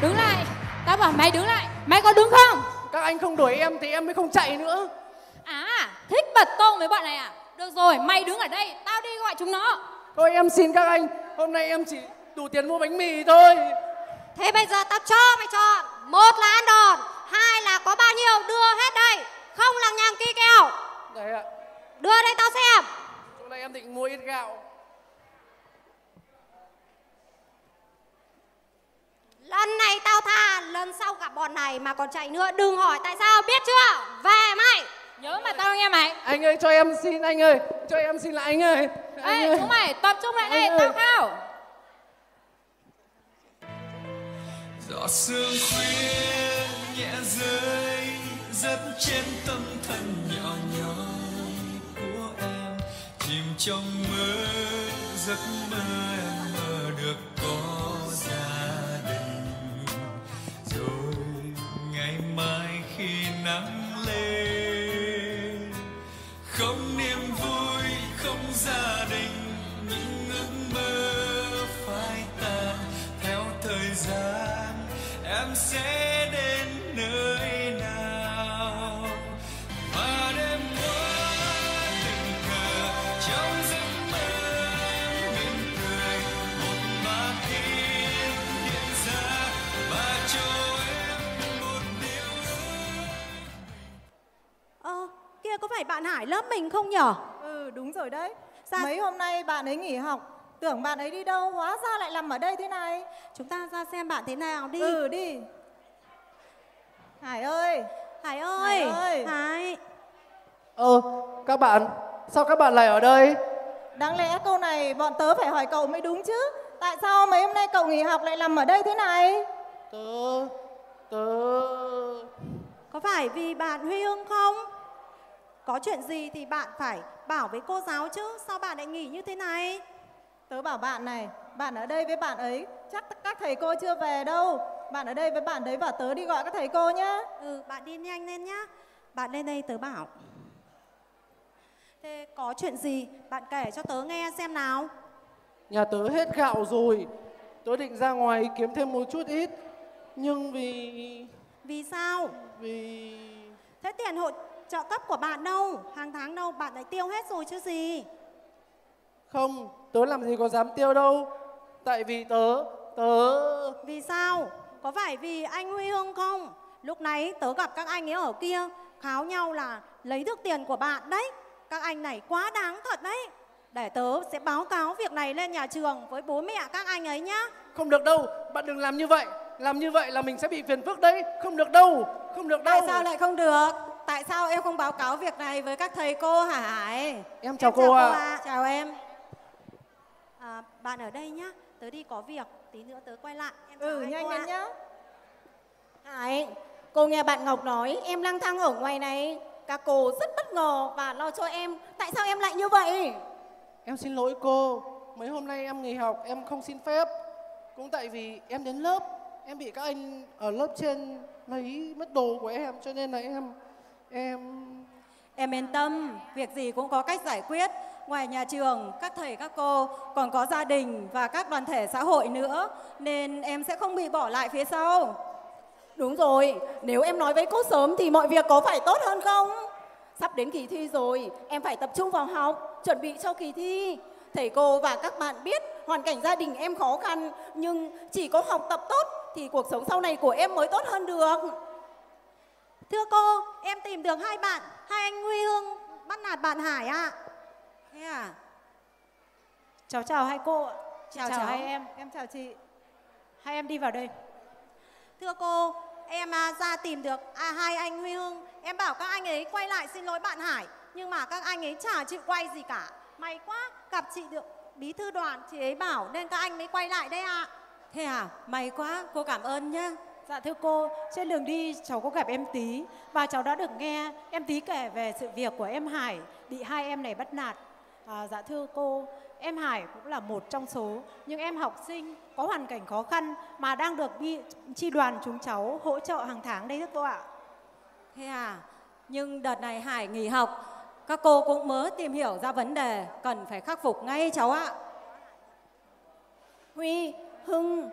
Đứng lại. Tao bảo mày đứng lại. Mày có đứng không? Các anh không đuổi em thì em mới không chạy nữa. À, thích bật tông với bọn này à? Được rồi, mày đứng ở đây, tao đi gọi chúng nó. Thôi em xin các anh, hôm nay em chỉ đủ tiền mua bánh mì thôi. Thế bây giờ tao cho mày chọn. Một là ăn đòn, hai là có bao nhiêu đưa hết đây. Không lằng nhằng ki kèo. Đấy ạ. Đưa đây tao xem. Chỗ này em định mua ít gạo. Lần này tao tha, lần sau gặp bọn này mà còn chạy nữa đừng hỏi tại sao, biết chưa? Về mày. Nhớ mà tao nghe mày. Anh ơi cho em xin, anh ơi. Cho em xin lại anh ơi. Ê, chúng mày tập trung lại đây, tao khao. Giọt sương khuya nhẹ rơi rất trên tâm thân nhỏ nhói của em, chìm trong mơ giấc mơ em mơ được có gia đình. Rồi ngày mai khi nắng lên không niềm vui không gia đình, những ước mơ phai tàn theo thời gian. Em sẽ đến nơi nào mà đêm qua tình cờ trong giấc mơ em mỉm cười, một màn kia hiện ra và cho em một điều Kia có phải bạn Hải lớp mình không nhở? Ừ đúng rồi đấy. Sao? Mấy hôm nay bạn ấy nghỉ học, tưởng bạn ấy đi đâu, hóa ra lại nằm ở đây thế này. Chúng ta ra xem bạn thế nào đi. Ừ đi. Hải ơi. Hải ơi. Hải ơi. Hải. Các bạn, sao các bạn lại ở đây? Đáng lẽ câu này bọn tớ phải hỏi cậu mới đúng chứ. Tại sao mấy hôm nay cậu nghỉ học lại nằm ở đây thế này? Tớ... Có phải vì bạn Huy Hưng không? Có chuyện gì thì bạn phải bảo với cô giáo chứ. Sao bạn lại nghỉ như thế này? Tớ bảo bạn này, bạn ở đây với bạn ấy, chắc các thầy cô chưa về đâu. Bạn ở đây với bạn đấy và tớ đi gọi các thầy cô nhá. Ừ, bạn đi nhanh lên nhá. Bạn lên đây tớ bảo. Thế có chuyện gì bạn kể cho tớ nghe xem nào. Nhà tớ hết gạo rồi. Tớ định ra ngoài kiếm thêm một chút ít. Nhưng Vì sao? Vì... Thế tiền hộ trợ cấp của bạn đâu? Hàng tháng đâu bạn lại tiêu hết rồi chứ gì? Không, tớ làm gì có dám tiêu đâu. Tại vì tớ... Vì sao? Có phải vì anh Huy Hưng không? Lúc nãy tớ gặp các anh ấy ở kia kháo nhau là lấy được tiền của bạn đấy. Các anh này quá đáng thật đấy. Để tớ sẽ báo cáo việc này lên nhà trường với bố mẹ các anh ấy nhá. Không được đâu, bạn đừng làm như vậy. Làm như vậy là mình sẽ bị phiền phức đấy. Không được đâu, không được đâu. Tại sao lại không được? Tại sao em không báo cáo việc này với các thầy cô hả Hải? Em chào cô ạ. Chào em. Bạn ở đây nhá. Tớ đi có việc, tí nữa tớ quay lại. Em chào anh nhanh cô lên ạ. nhá. Hải, cô nghe bạn Ngọc nói em lang thang ở ngoài này. Các cô rất bất ngờ và lo cho em. Tại sao em lại như vậy? Em xin lỗi cô. Mấy hôm nay em nghỉ học, em không xin phép. Cũng tại vì em đến lớp, em bị các anh ở lớp trên lấy mất đồ của em. Cho nên là Em yên tâm, việc gì cũng có cách giải quyết. Ngoài nhà trường, các thầy các cô còn có gia đình và các đoàn thể xã hội nữa. Nên em sẽ không bị bỏ lại phía sau. Đúng rồi, nếu em nói với cô sớm thì mọi việc có phải tốt hơn không? Sắp đến kỳ thi rồi, em phải tập trung vào học, chuẩn bị cho kỳ thi. Thầy cô và các bạn biết hoàn cảnh gia đình em khó khăn, nhưng chỉ có học tập tốt thì cuộc sống sau này của em mới tốt hơn được. Thưa cô, em tìm được hai anh Huy Hưng bắt nạt bạn Hải ạ. Thế à? Chào hai cô ạ. Chào hai em. Em chào chị. Hai em đi vào đây. Thưa cô, em ra tìm được hai anh Huy Hưng. Em bảo các anh ấy quay lại xin lỗi bạn Hải, nhưng mà các anh ấy chả chịu quay gì cả. May quá, gặp chị được bí thư đoàn, chị ấy bảo nên các anh mới quay lại đây ạ. Thế à? May quá, cô cảm ơn nhá. Dạ thưa cô, trên đường đi cháu có gặp em Tí và cháu đã được nghe em Tí kể về sự việc của em Hải bị hai em này bắt nạt. Dạ thưa cô, em Hải cũng là một trong số những em học sinh có hoàn cảnh khó khăn mà đang được chi đoàn chúng cháu hỗ trợ hàng tháng đây thưa cô ạ. Thế à? Nhưng đợt này Hải nghỉ học, các cô cũng mới tìm hiểu ra vấn đề cần phải khắc phục ngay cháu ạ. Huy, Hưng,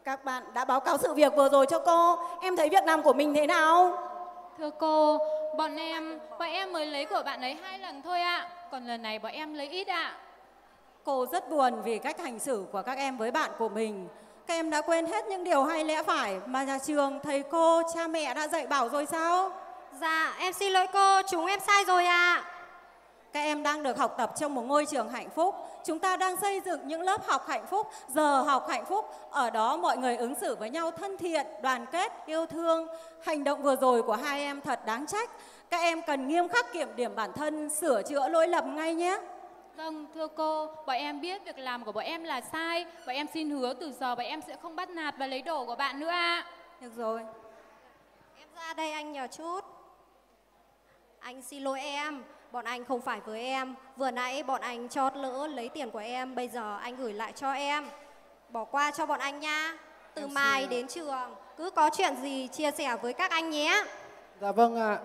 Các bạn đã báo cáo sự việc vừa rồi cho cô. Em thấy việc làm của mình thế nào? Thưa cô, bọn em mới lấy của bạn ấy 2 lần thôi ạ. Còn lần này bọn em lấy ít ạ. Cô rất buồn vì cách hành xử của các em với bạn của mình. Các em đã quên hết những điều hay lẽ phải mà nhà trường, thầy cô, cha mẹ đã dạy bảo rồi sao? Dạ, em xin lỗi cô, chúng em sai rồi ạ. Các em đang được học tập trong một ngôi trường hạnh phúc. Chúng ta đang xây dựng những lớp học hạnh phúc, giờ học hạnh phúc. Ở đó mọi người ứng xử với nhau thân thiện, đoàn kết, yêu thương. Hành động vừa rồi của hai em thật đáng trách. Các em cần nghiêm khắc kiểm điểm bản thân, sửa chữa lỗi lầm ngay nhé. Vâng, thưa cô, bọn em biết việc làm của bọn em là sai. Bọn em xin hứa từ giờ bọn em sẽ không bắt nạt và lấy đồ của bạn nữa ạ. Được rồi. Em ra đây anh nhờ chút. Anh xin lỗi em, bọn anh không phải với em. Vừa nãy bọn anh chót lỡ lấy tiền của em, bây giờ anh gửi lại cho em. Bỏ qua cho bọn anh nha. Từ mai đến trường, cứ có chuyện gì chia sẻ với các anh nhé. Dạ vâng ạ.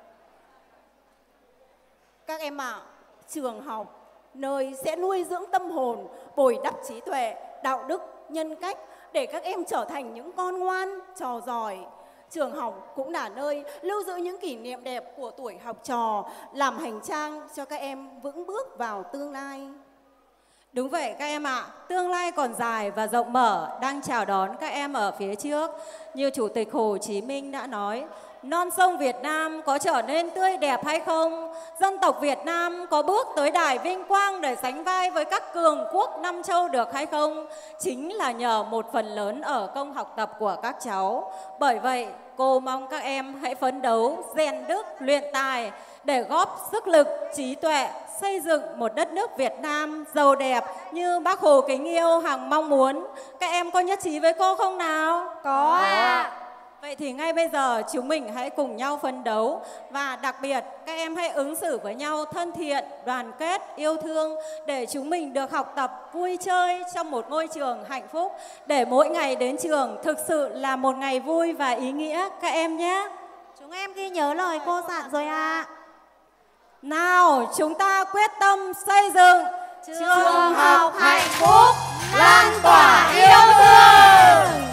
Các em ạ, trường học nơi sẽ nuôi dưỡng tâm hồn, bồi đắp trí tuệ, đạo đức, nhân cách để các em trở thành những con ngoan, trò giỏi. Trường học cũng là nơi lưu giữ những kỷ niệm đẹp của tuổi học trò, làm hành trang cho các em vững bước vào tương lai. Đúng vậy các em ạ, tương lai còn dài và rộng mở đang chào đón các em ở phía trước. Như Chủ tịch Hồ Chí Minh đã nói, non sông Việt Nam có trở nên tươi đẹp hay không? Dân tộc Việt Nam có bước tới đài vinh quang để sánh vai với các cường quốc năm châu được hay không? Chính là nhờ một phần lớn ở công học tập của các cháu. Bởi vậy, cô mong các em hãy phấn đấu, rèn đức, luyện tài để góp sức lực, trí tuệ, xây dựng một đất nước Việt Nam giàu đẹp như Bác Hồ kính yêu hằng mong muốn. Các em có nhất trí với cô không nào? Có ạ. Vậy thì ngay bây giờ chúng mình hãy cùng nhau phấn đấu và đặc biệt các em hãy ứng xử với nhau thân thiện, đoàn kết, yêu thương để chúng mình được học tập, vui chơi trong một ngôi trường hạnh phúc để mỗi ngày đến trường thực sự là một ngày vui và ý nghĩa các em nhé. Chúng em ghi nhớ lời cô dặn rồi ạ. Nào, chúng ta quyết tâm xây dựng Trường học hạnh phúc, lan tỏa yêu thương.